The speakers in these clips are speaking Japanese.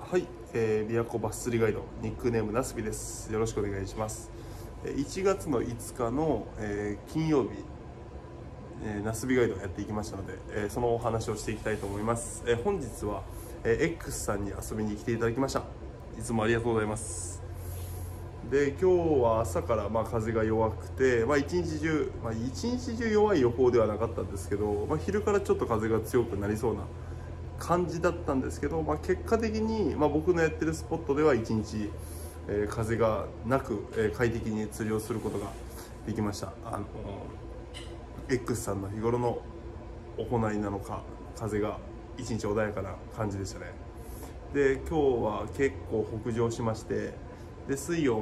はい、琵琶湖バス釣りガイドニックネームなすびです。よろしくお願いします。1月の5日の、金曜日、なすびガイドをやっていきましたので、そのお話をしていきたいと思います。本日は、X さんに遊びに来ていただきました。いつもありがとうございます。で、今日は朝から風が弱くて、一日中、弱い予報ではなかったんですけど、昼からちょっと風が強くなりそうな感じだったんですけど、結果的に、僕のやってるスポットでは一日、風がなく、快適に釣りをすることができました。X さんの日頃の行いなのか、風が一日穏やかな感じでしたね。で、今日は結構北上しまして、で水深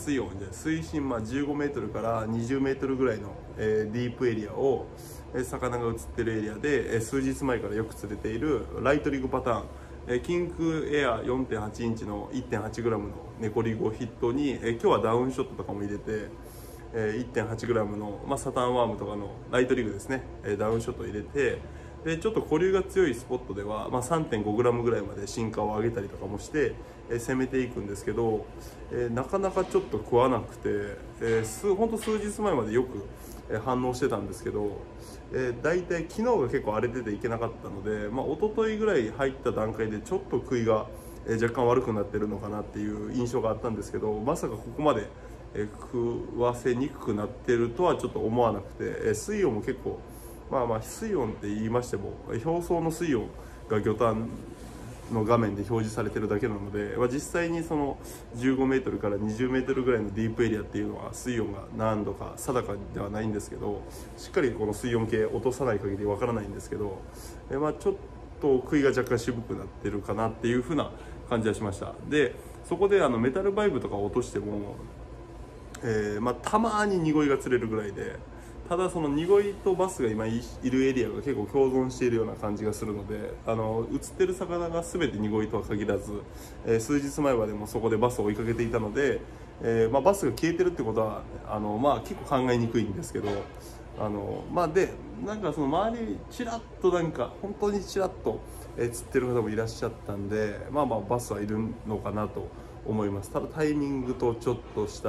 15メートルから20メートルぐらいの、ディープエリアを、魚が映ってるエリアで、数日前からよく釣れているライトリグパターン、キンクエア 4.8 インチの 1.8g のネコリグを筆頭に、今日はダウンショットとかも入れて、1.8g の、サタンワームとかのライトリグですね、ダウンショットを入れて、でちょっと固流が強いスポットでは、3.5g ぐらいまで進化を上げたりとかもして、攻めていくんですけど、なかなかちょっと食わなくて、ほんと数日前までよく、反応してたんですけど、だいたい昨日が結構荒れてていけなかったので、一昨日ぐらい入った段階でちょっと食いが、若干悪くなってるのかなっていう印象があったんですけど、まさかここまで、食わせにくくなってるとはちょっと思わなくて、水温も結構水温って言いましても表層の水温が魚探の画面で表示されてるだけなので、実際にその15メートルから20メートルぐらいのディープエリアっていうのは水温が何度か定かではないんですけど、しっかりこの水温計落とさない限りわからないんですけど、ちょっと食いが若干渋くなってるかなっていう風な感じはしました。でそこでメタルバイブとか落としても、たまに濁いが釣れるぐらいで、ただその濁いとバスが今いるエリアが結構共存しているような感じがするので、映ってる魚が全て濁いとは限らず、数日前までもそこでバスを追いかけていたので、バスが消えてるってことは結構考えにくいんですけど、でなんかその周りちらっと本当にちらっと、釣ってる方もいらっしゃったんで、バスはいるのかなと思います。ただタイミングとちょっとした、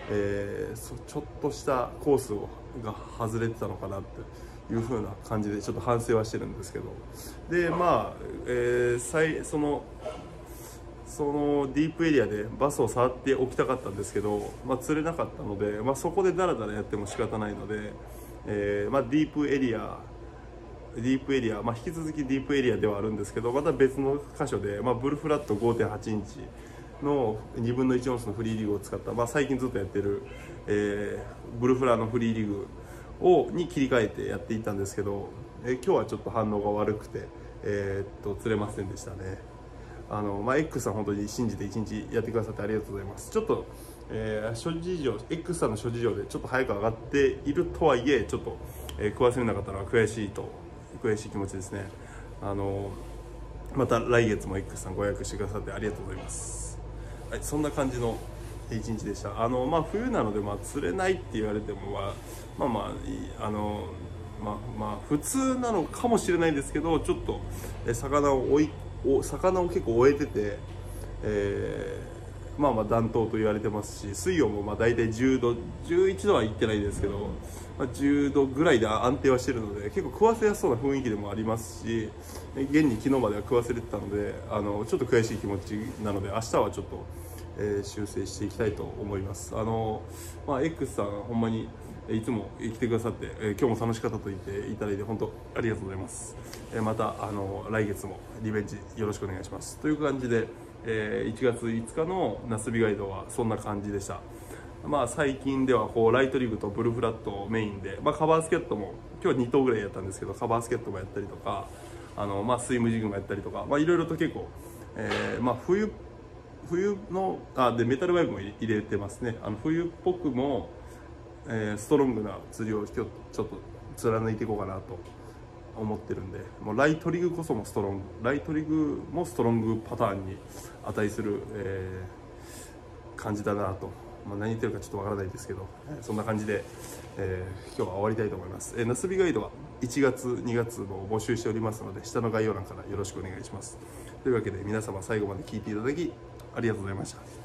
コースが外れてたのかなっていう風な感じでちょっと反省はしてるんですけど、でそのディープエリアでバスを触っておきたかったんですけど、釣れなかったので、そこでダラダラやっても仕方ないので、ディープエリア、引き続きディープエリアではあるんですけど、また別の箇所で、ブルフラット 5.8 インチの2分の1オンスのフリーリグを使った、最近ずっとやってる、ブルフラのフリーリグに切り替えてやっていったんですけど、今日はちょっと反応が悪くて、釣れませんでしたね。X さん本当に信じて一日やってくださってありがとうございます。ちょっと、諸事情 X さんの諸事情でちょっと早く上がっているとはいえ、ちょっと、食わせれなかったのは悔しい気持ちですね。また来月も X さんご予約してくださってありがとうございます。はい、そんな感じの一日でした。冬なので釣れないって言われても普通なのかもしれないですけど、ちょっと魚を結構追えてて、暖冬と言われてますし、水温も大体10度11度はいってないですけど、10度ぐらいで安定はしてるので、結構食わせやすそうな雰囲気でもありますし、現に昨日までは食わせれてたので、ちょっと悔しい気持ちなので、明日はちょっと、修正していきたいと思います。X さんほんまにいつも来てくださって、今日も楽しかったと言っていただいて本当ありがとうございます。また来月もリベンジよろしくお願いしますという感じで、1月5日のナスビガイドはそんな感じでした。最近ではライトリグとブルフラットをメインで、カバースケットも今日は2頭ぐらいやったんですけど、カバースケットもやったりとか、スイムジグもやったりとか、いろいろと結構、冬のでメタルバイブも入れてますね。冬っぽくも、ストロングな釣りを今日ちょっと貫いていこうかなと思ってるんで、もうライトリグこそもストロング、ライトリグもストロングパターンに値する、感じだなと、何言ってるかちょっとわからないですけど、そんな感じで、今日は終わりたいと思います。ナスビガイドは 1月2月も募集しておりますので、下の概要欄からよろしくお願いします。というわけで皆様最後まで聞いていただきありがとうございました。